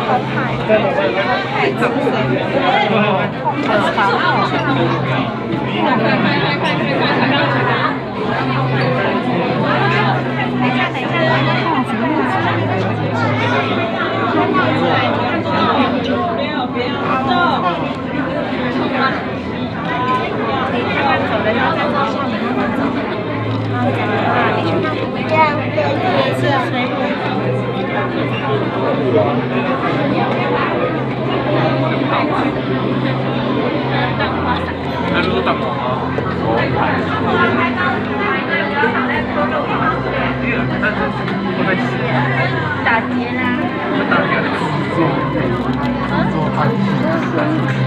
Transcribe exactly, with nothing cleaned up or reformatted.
红海，红海紫水，很长哦。等一下，等一下，走的要在这上面慢慢走。啊，你去那边这样对对是水果。 那是大广吗？ 打劫啦！ 打劫了。